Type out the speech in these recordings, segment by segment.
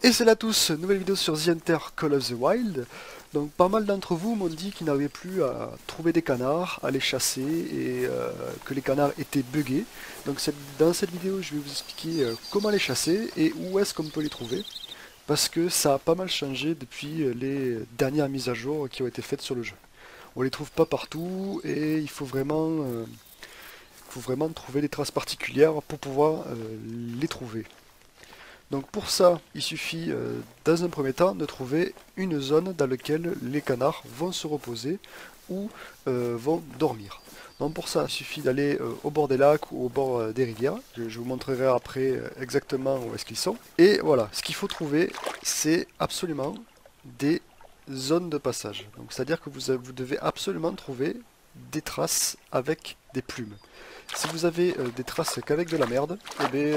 Et c'est là à tous, nouvelle vidéo sur The Hunter Call of the Wild. Donc pas mal d'entre vous m'ont dit qu'ils n'arrivaient plus à trouver des canards, à les chasser et que les canards étaient buggés. Donc dans cette vidéo je vais vous expliquer comment les chasser et où est-ce qu'on peut les trouver. Parce que ça a pas mal changé depuis les dernières mises à jour qui ont été faites sur le jeu. On les trouve pas partout et il faut vraiment trouver des traces particulières pour pouvoir les trouver. Donc pour ça, il suffit dans un premier temps de trouver une zone dans laquelle les canards vont se reposer ou vont dormir. Donc pour ça, il suffit d'aller au bord des lacs ou au bord des rivières. Je vous montrerai après exactement où est-ce qu'ils sont. Et voilà, ce qu'il faut trouver, c'est absolument des zones de passage. Donc c'est-à-dire que vous devez absolument trouver des traces avec des plumes. Si vous avez des traces qu'avec de la merde, eh bien,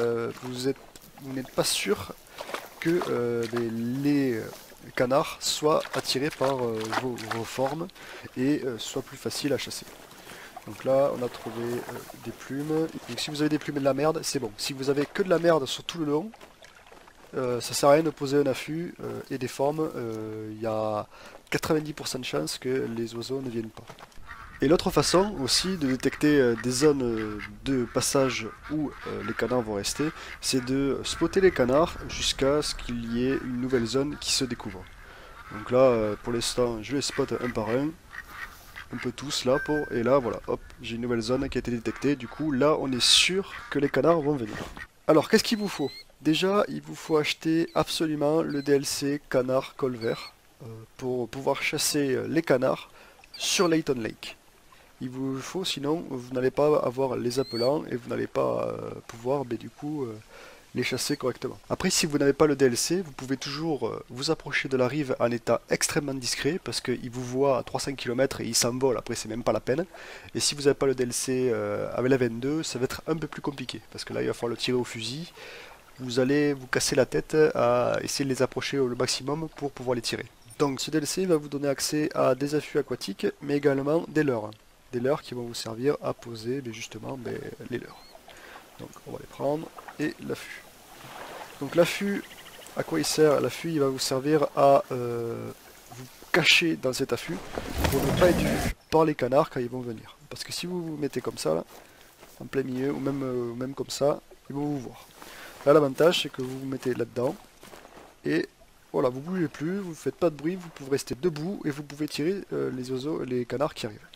vous n'êtes pas sûr que les canards soient attirés par vos formes et soient plus faciles à chasser. Donc là, on a trouvé des plumes. Donc si vous avez des plumes et de la merde, c'est bon. Si vous avez que de la merde sur tout le long, ça sert à rien de poser un affût et des formes. Il y a 90% de chances que les oiseaux ne viennent pas. Et l'autre façon aussi de détecter des zones de passage où les canards vont rester, c'est de spotter les canards jusqu'à ce qu'il y ait une nouvelle zone qui se découvre. Donc là, pour l'instant, je les spot un par un peu tous là, et là, voilà, hop, j'ai une nouvelle zone qui a été détectée. Du coup, là, on est sûr que les canards vont venir. Alors, qu'est-ce qu'il vous faut? Déjà, il vous faut acheter absolument le DLC Canard Colvert pour pouvoir chasser les canards sur Layton Lake. Il vous faut, sinon vous n'allez pas avoir les appelants et vous n'allez pas pouvoir du coup les chasser correctement. Après, si vous n'avez pas le DLC, vous pouvez toujours vous approcher de la rive en état extrêmement discret parce qu'il vous voit à 300 km et il s'envole, après c'est même pas la peine. Et si vous n'avez pas le DLC avec la 22, ça va être un peu plus compliqué parce que là il va falloir le tirer au fusil. Vous allez vous casser la tête à essayer de les approcher au maximum pour pouvoir les tirer. Donc ce DLC va vous donner accès à des affûts aquatiques mais également des leurres. Des leurres qui vont vous servir à poser justement les leurres. Donc on va les prendre et l'affût. Donc l'affût, à quoi il sert? L'affût il va vous servir à vous cacher dans cet affût pour ne pas être vu par les canards quand ils vont venir. Parce que si vous vous mettez comme ça, là, en plein milieu, ou même comme ça, ils vont vous voir. Là l'avantage c'est que vous vous mettez là-dedans et voilà, vous ne bougez plus, vous ne faites pas de bruit, vous pouvez rester debout et vous pouvez tirer les oiseaux, les canards qui arrivent.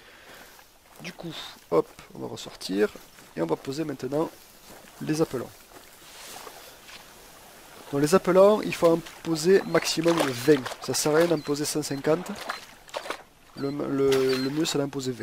Du coup, hop, on va ressortir et on va poser maintenant les appelants. Donc les appelants, il faut en poser maximum 20. Ça sert à rien d'en poser 150. Le mieux, c'est d'en poser 20.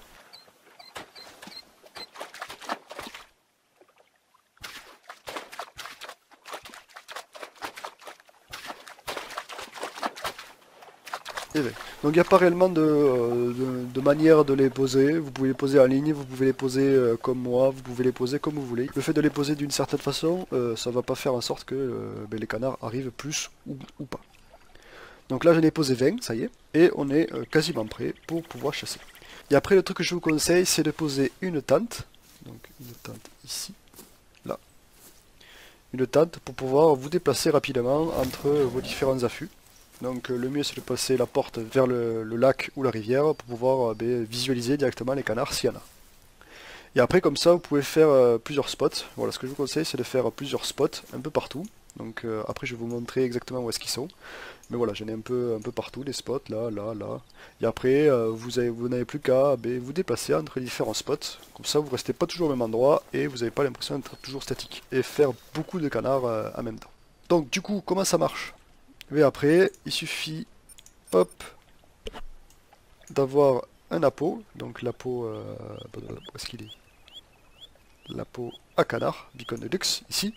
Donc il n'y a pas réellement de manière de les poser. Vous pouvez les poser en ligne, vous pouvez les poser comme moi, vous pouvez les poser comme vous voulez. Le fait de les poser d'une certaine façon, ça va pas faire en sorte que les canards arrivent plus ou pas. Donc là j'en ai posé 20, ça y est, et on est quasiment prêt pour pouvoir chasser. Et après le truc que je vous conseille, c'est de poser une tente. Donc une tente ici, là. Une tente pour pouvoir vous déplacer rapidement entre vos différents affûts. Donc le mieux c'est de passer la porte vers le lac ou la rivière pour pouvoir visualiser directement les canards s'il y en a. Et après comme ça vous pouvez faire plusieurs spots. Voilà, ce que je vous conseille c'est de faire plusieurs spots un peu partout. Donc après je vais vous montrer exactement où est-ce qu'ils sont. Mais voilà, j'en ai un peu partout des spots, là, là, là. Et après vous n'avez plus qu'à vous déplacer entre les différents spots. Comme ça vous restez pas toujours au même endroit et vous n'avez pas l'impression d'être toujours statique. Et faire beaucoup de canards en même temps. Donc du coup comment ça marche? Et après, il suffit, hop, d'avoir un appôt. Donc l'appôt, où est-ce qu'il est? L'appôt à canard, beacon de luxe, ici.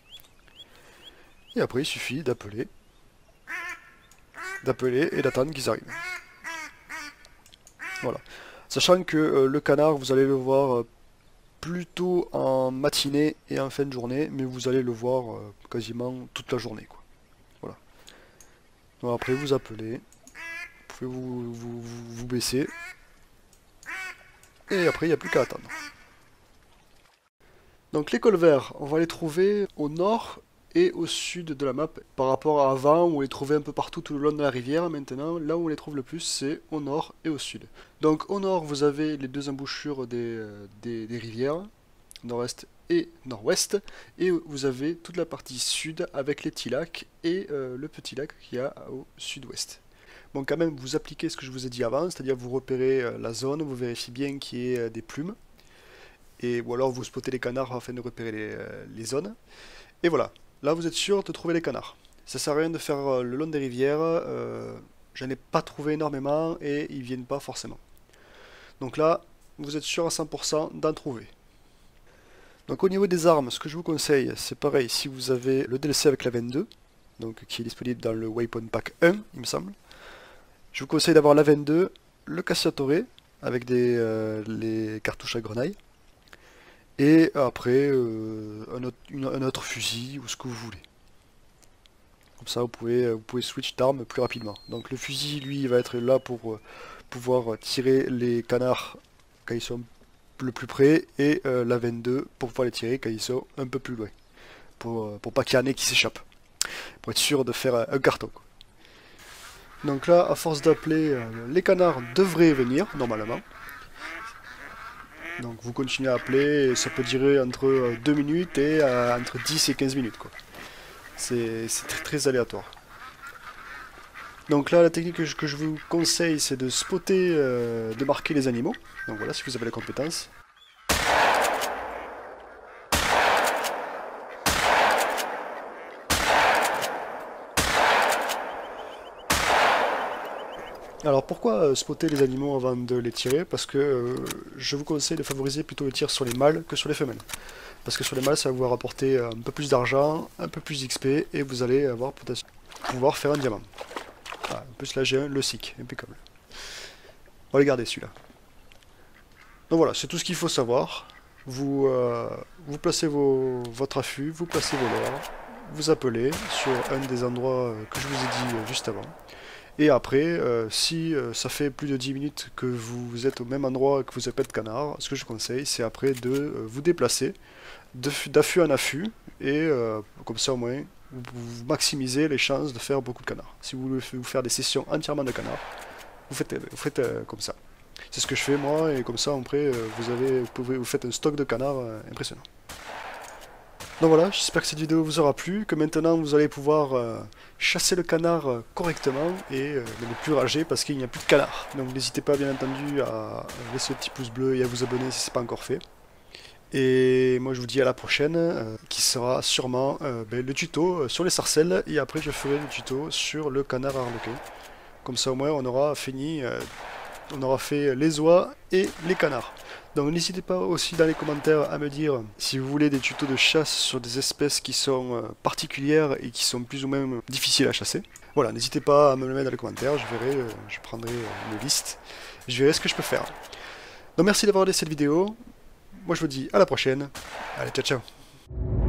Et après, il suffit d'appeler et d'attendre qu'ils arrivent. Voilà. Sachant que le canard, vous allez le voir plutôt en matinée et en fin de journée, mais vous allez le voir quasiment toute la journée, quoi. Voilà. Donc après, vous appelez. Vous pouvez vous baisser. Et après, il n'y a plus qu'à attendre. Donc les colverts, on va les trouver au nord et au sud de la map par rapport à avant où on les trouvait un peu partout tout le long de la rivière. Maintenant, là où on les trouve le plus, c'est au nord et au sud. Donc au nord, vous avez les deux embouchures des rivières, nord-est et nord-ouest, et vous avez toute la partie sud avec les petits lacs et le petit lac qu'il y a au sud-ouest. Bon, quand même, vous appliquez ce que je vous ai dit avant, c'est-à-dire vous repérez la zone, vous vérifiez bien qu'il y ait des plumes, ou alors vous spottez les canards afin de repérer les zones. Et voilà, là vous êtes sûr de trouver les canards. Ça sert à rien de faire le long des rivières, j'en ai pas trouvé énormément et ils viennent pas forcément. Donc là, vous êtes sûr à 100% d'en trouver. Donc au niveau des armes, ce que je vous conseille, c'est pareil, si vous avez le DLC avec la 22, donc qui est disponible dans le Weapon Pack 1, il me semble, je vous conseille d'avoir la 22, le Cacciatore, avec les cartouches à grenaille, et après un autre fusil ou ce que vous voulez. Comme ça vous pouvez switch d'armes plus rapidement. Donc le fusil lui il va être là pour pouvoir tirer les canards quand ils sont le plus près, et la 22 pour pouvoir les tirer quand ils sont un peu plus loin. Pour pas qu'il y en ait qui s'échappent. Pour être sûr de faire un carton, quoi. Donc là, à force d'appeler, les canards devraient venir normalement. Donc vous continuez à appeler, et ça peut durer entre 2 minutes et entre 10 et 15 minutes, quoi. C'est très, très aléatoire. Donc là, la technique que je vous conseille, c'est de spotter, de marquer les animaux. Donc voilà, si vous avez la compétence. Alors pourquoi spotter les animaux avant de les tirer? Parce que je vous conseille de favoriser plutôt le tir sur les mâles que sur les femelles. Parce que sur les mâles, ça va vous rapporter un peu plus d'argent, un peu plus d'XP, et vous allez avoir peut-être pouvoir faire un diamant. Ah, en plus là j'ai le SIC, impeccable. On va les garder celui-là. Donc voilà, c'est tout ce qu'il faut savoir. Vous placez votre affût, vous placez vos leurres, vous appelez sur un des endroits que je vous ai dit juste avant. Et après, si ça fait plus de 10 minutes que vous êtes au même endroit que vous n'avez pas de canard, ce que je conseille, c'est après de vous déplacer d'affût en affût, et comme ça au moins, vous maximisez les chances de faire beaucoup de canards. Si vous voulez vous faire des sessions entièrement de canards, vous faites comme ça. C'est ce que je fais moi, et comme ça après, vous faites un stock de canards impressionnant. Donc voilà, j'espère que cette vidéo vous aura plu, que maintenant vous allez pouvoir chasser le canard correctement et ne plus rager parce qu'il n'y a plus de canard. Donc n'hésitez pas bien entendu à laisser le petit pouce bleu et à vous abonner si ce n'est pas encore fait. Et moi je vous dis à la prochaine, qui sera sûrement le tuto sur les sarcelles, et après je ferai le tuto sur le canard arlequin. Comme ça au moins on aura fini, on aura fait les oies et les canards. Donc n'hésitez pas aussi dans les commentaires à me dire si vous voulez des tutos de chasse sur des espèces qui sont particulières et qui sont plus ou moins difficiles à chasser. Voilà, n'hésitez pas à me le mettre dans les commentaires, je verrai, je prendrai une liste, je verrai ce que je peux faire. Donc merci d'avoir regardé cette vidéo, moi je vous dis à la prochaine, allez ciao ciao.